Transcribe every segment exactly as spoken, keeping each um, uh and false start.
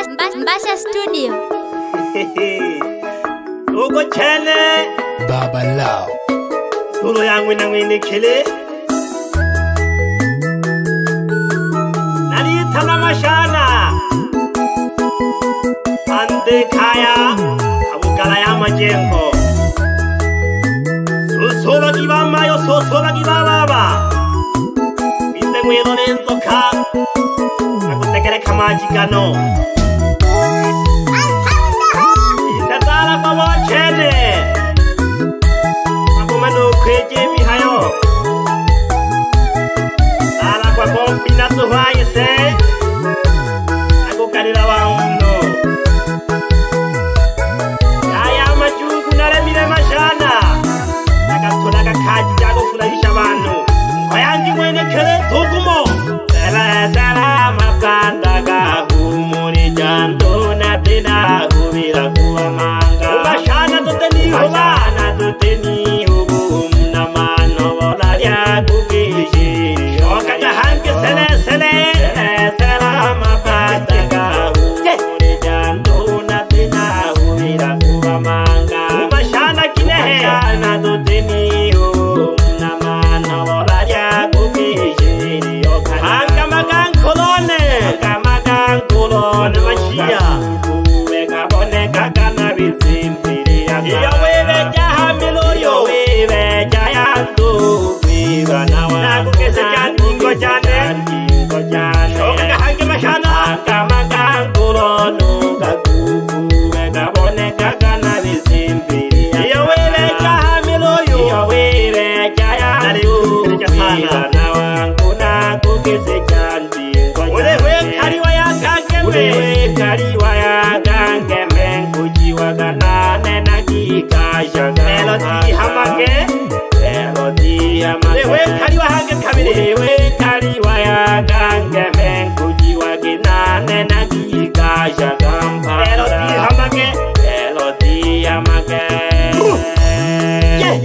Mbasha Studio. Ugo chene Baba Lao Solo yangu inangwini kile Nani tana mashana Ande kaya Kabukala ya majengo Sosola kiba mayo sosola kiba baba Mite mwelo nenzo ka Nakutekere kamajikano Itatala kwa chene Akumano kweje mihayo Ala kwa kompina suhai se Nakukarira wa uno Yaya majugu naremire mashana Nakatona kakaji jago furahisha banu Kwayangi mwene kele tukumo Sela sela mapanda kahumuri janto na tena hubira kuwa manga Umashana tuteni huwa Umashana tuteni hubu mna mano wala ya kukishi Okaka hangi sele sele Sela sela mapanda kahumuri janto na tena hubira kuwa manga Umashana kinehe Umashana tuteni hubu mna mano wala ya kukishi Hanga magang kolone Hanga magang kolone Mashia Uwe kabone kakana bizimpiri Iyo wewe jaha milo Iyo wewe jayandu Viva nawa Nakukese jandingo jane Jandingo jane Okaka hangi mashana Hanga magang kolone Uwe kabone kakana bizimpiri Iyo wewe jaha milo Iyo wewe jayandu Viva nawa Kuna kukese jandingo jane Ulewe kariwa ya kange Ulewe kariwa ya kange Mengujiwa ganane na kikashaga Melody hamake Melody hamake Ulewe kariwa hange kabili Ulewe kariwa ya kange Mengujiwa ganane na kikashaga Melody hamake Melody hamake Yeah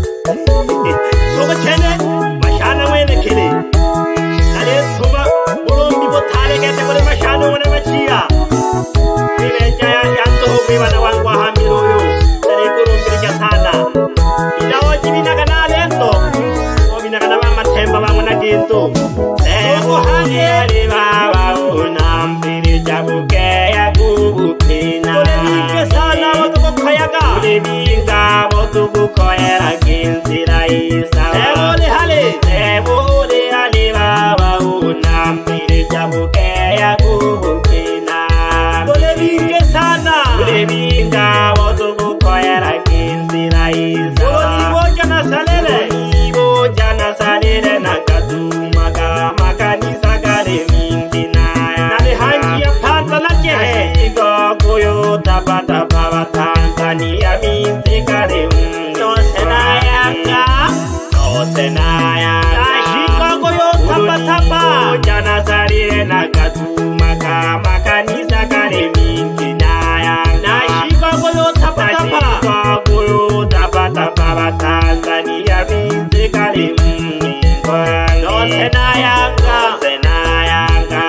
Soba chene Mashana wene kili Nale soba Ulumbi botale kete kule mashana wene machia Vive jaya yanto hubiwa na wangwa hamiluyu Nale kurumbi sana Ida oji minagana lento O minagana wa matemba wangu na gintu Sego hangi Alibaba unampiri jabuke ya kubupina Kule minge sana watuko kayaga Kule minga watuko koyera kinsira isa Sego li hali Sego li hali baba unampiri jabuke ya kubupina Kule minge sana Kule minga watuko koyera kinsira isa Kule nibo jana salele Nibo jana salele nakatuma kama kanisa kare mingina Nale hangi ya panta na jehe Nasigo kuyo tapa tapa wa Tanzania minzi kare No senayanga No senayanga Nasigo kuyo tapa tapa Jana salele nakatuma kama kanisa kare mingina Nasigo kuyo tapa tapa Nasigo kuyo tapa tapa wa Tanzania minzi kare mingina No senayanga No senayanga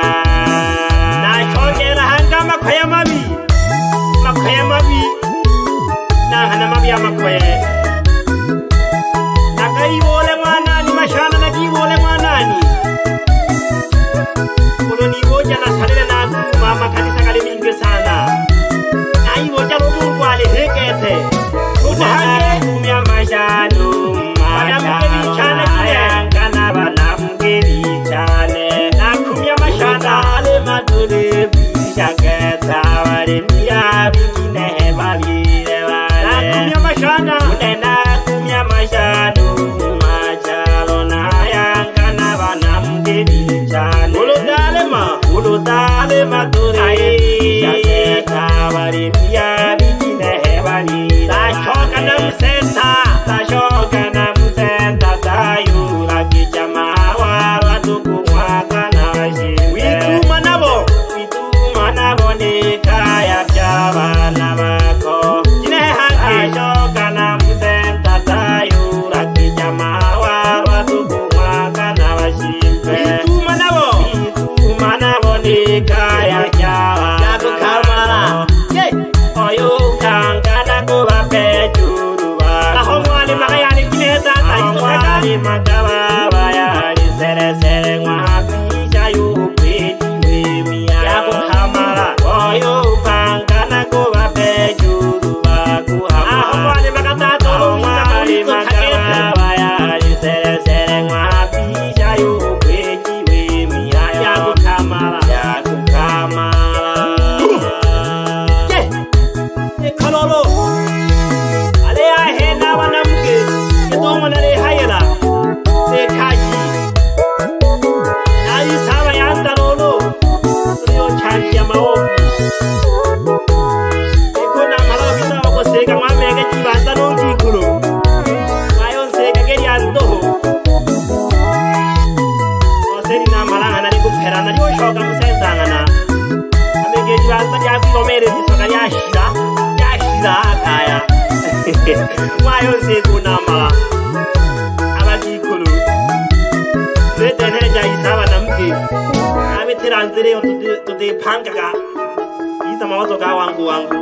Nashogera hanga makwaya mabi Makwaya mabi Nangana mabi ya makwaya Nakaiwole mwanani mashana nakiwole mwanani Ulo niwoja na salile na atuma makanisa kale mingi sana Naiwoja mungu alihekete Uta hange Kumya mashanu Mashana Yangana banamge bichane Nakumya mashana Ale madure bishaketa Wale miya bikine babire wale Nakumya mashana Unena kumya mashanu Machalo na yangana banamge bichane Ulutale ma Ulutale madure bishaketa Wale miya bikine babire Tashoka na msenta Tashoka na msenta Tayura kijama Wala tuku mwaka na washinde Wituma nabo Wituma nabo ni kaya chaba na bako Jine hangi Tashoka na msenta Tayura kijama Wala tuku mwaka na washinde Wituma nabo Wituma nabo ni kaya chaba yashira yashira kaya mwayo sekunamala abadikulu zeteneja isaba namke abetiranzireyo tudepangaga isa mawazo ga wangu wangu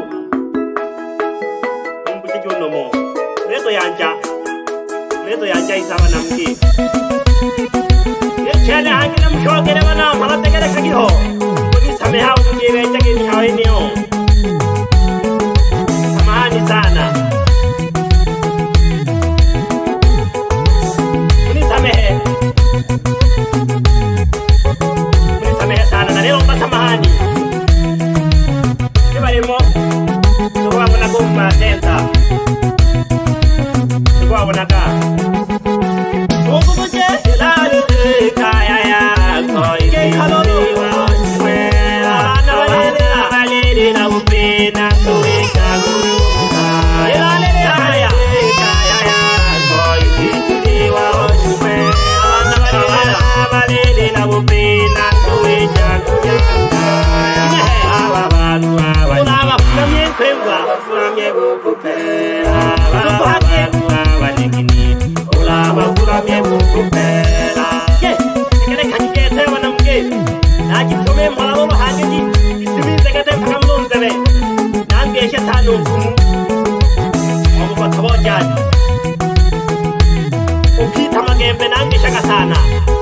umbusijunomo lezo yanja lezo yanja isaba namke yechele hangina mshogere bana malategere kagiho kuni sameha ungewe chake ni hawenio samahani sana kuni samehe kuni samehe sana na leo samahani kibarimo tukwa bona kumba tenta tukwa bona ka ogoje lale kaya ya koi ke kalolo wela na wale wale na upena tuweka guru lale kaya kaya ya koi ke wa wela na wale wale na upena tuweka guru aba banu aba aba namye kwengwa namye bukupela aba aba nikini olaba kuramye bukupela ye kene kakigete wana mge nakitome malalo hangeji isimize kete pakamlonzebe nangeshe tano kumu omu batabojaji ukita magembe nangesha kasana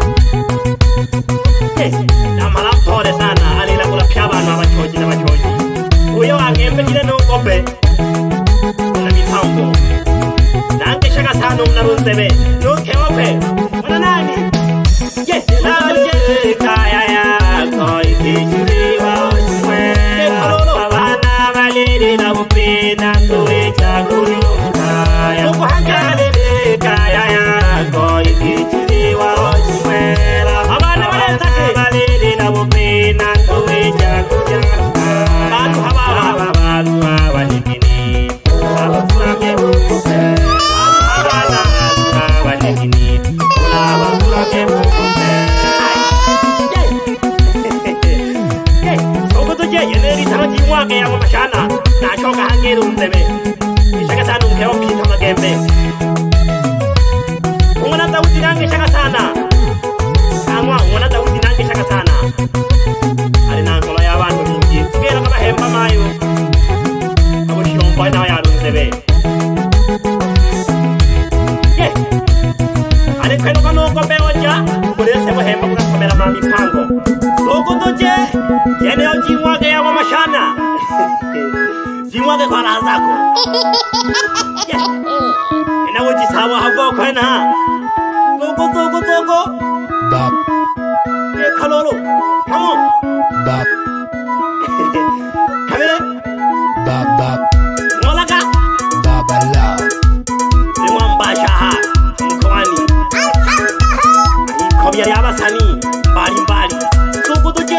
ye namala mpore sana alila kula pyabana abachoji n'abachoji uyo agembe kile n'ukope na mitambo nange shaka sano mnarunzebe nukeope mwana nani yes lale kaya ya koi kijuriwa ushwe abana balere na upenda tuwe chakuri kaya ukuhangale kaya ya koi kijuriwa ushwe abana balere na upenda tuwe chakuri kaya batu hawa batu hawa nikini abafuramye bukupe Wanekini, ulaba ulake mukupe. Ye, sokoto je yeneri taraji wake ya mashana. Na choka hangeru mzeme. Ishaka sana mkeo pita magembe. Ungana tauti nange shaka sana. Angwa ungana tauti nange shaka sana. Alina ngola ya bantu mingi. Sigera kama hemba mayo. Abo shiromba na ya mzeme. Ye. Ale kweno kano kope oja kulese bohemba kuna komera mami pango sokoto je yene ojimwage ya mashana jimwage kwa razako ye ina woji sawa habo kwena gogo gogo gogo bab ye kalolo come on bab kamera bab bab molaka babala limwambasha mkwani Kobya yabasani bali bali sokoto je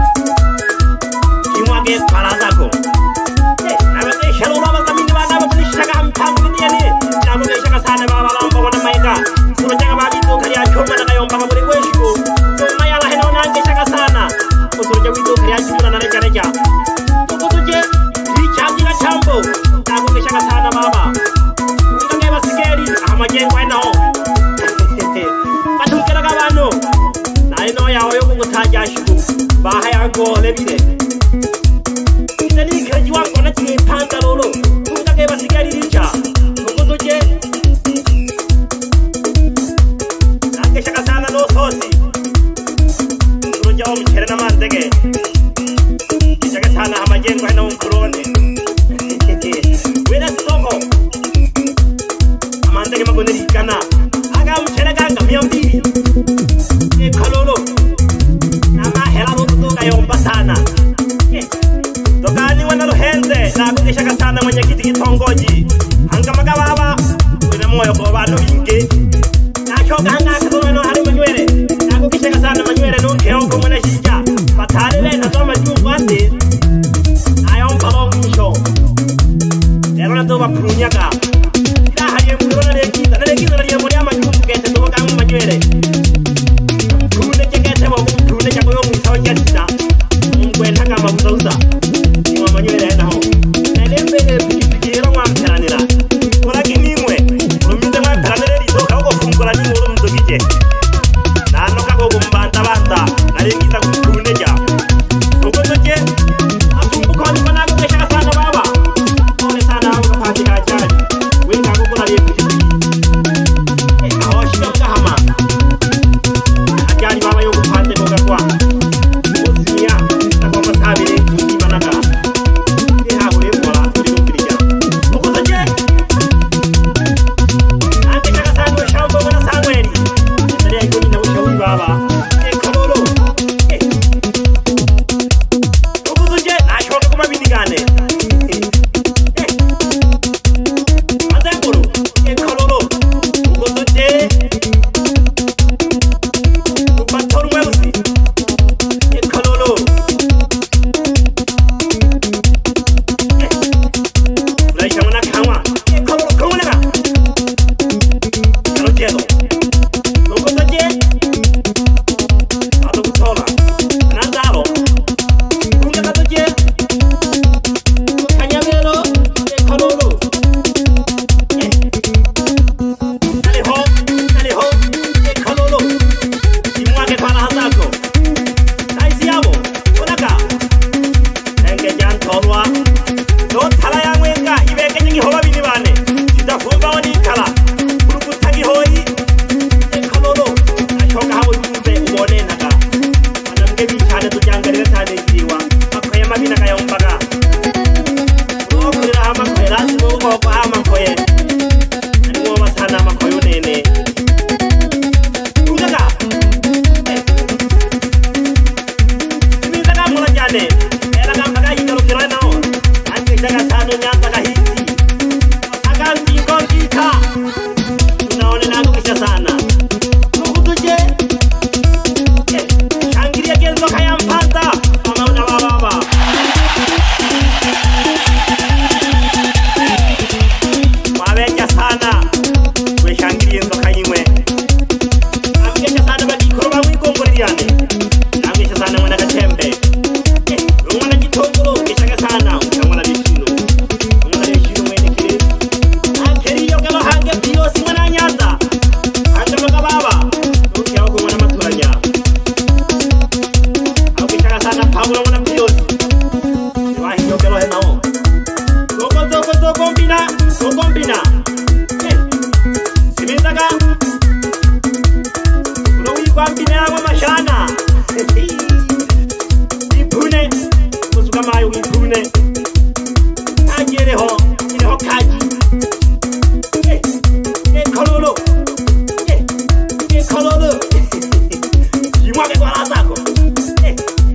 jimwage parazako eh nabe shalo baba zamini bana baba nishaka mpango ndiyane nabo nishaka sana baba bamba bona maika so jaga babi to kali achoma na kayomba kabure kweshiko to mayala heno nange shaka sana usoje wido kali achuma na reja reja sokoto je richaji na chambo nabo nishaka sana baba unge basigeri amajengo enao Atukera kabano na ino yawe yo kutaja shiku bahaya go lebire itani kreji wako na chini panda lolo kumtake basigari richa nukudoje nange shaka sana no sosi turoja o mchere na mandege shaka sana amajengo hana unkurone wena soko amandege magoneri kana aga mchere ganga miambiri e kalolo nama hela butu kayomba sana dokani wana lohenze na kukishaka sana mwenye kiti kitongoji anga magababa wene moyo kwa bantu binge na choka hanga kadono no hari manywere na kukishaka sana manywere no keo ko mwana shija patale le na toma juu ande ayomba lo mwisho ero na toba prunyaka ila hariye mulona lekita na lekita na liye mwana majuu kete toba kama manywere kune chekete mo kune chako yo mwisho jatita mungwe nanga mabuzauza ni manywere na ho bagamba gayigarukira naho ati gatanu nyanza gahizi aganzi ngongika naone nagukisha sana ukutuje shangiria genzo kayampanda mama una baba mabenja sana we shangiria genzo kayimwe amgesha sana bagikoro bamwikongoririane amgesha sana mwana gatembe umwana gitogoro gishaka sana umwana bishino umwana bishino mwene kire akeri yo gaba hange byose mwana nyanza ande baga baba ukiyaho ko mwana maturanya akishaka sana Pablo mwana byose wahi yo gaba nawo gogo gogo gogo mbina gogo mbina simendaga uno wikwambina wa mashana ipune kuzuka mayo ipune agereho ireho kaji eh eh kololo eh eh kololo yimwake kwa lazako eh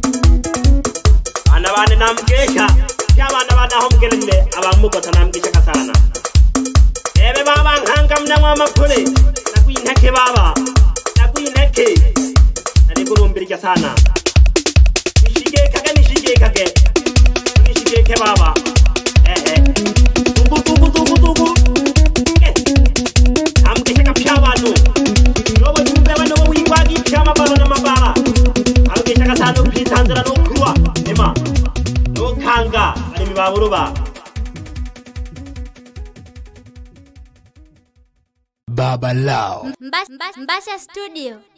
ana bane namgesha yabana bana homgelele abamugota namgesha kasana ebe baba nkanga mnamwa makule nakwinteke baba nakwinteke ari kurumbirika sana nishige kage nishige kage nishige ke baba ehe tugu tugu tugu tugu amke kapya bano robo tumbe bano wingwagi chama bano na mabara amke chaka sano pitanzira no kuwa ema no kanga ari mibaburuba Baba Lao Mbasha Studio.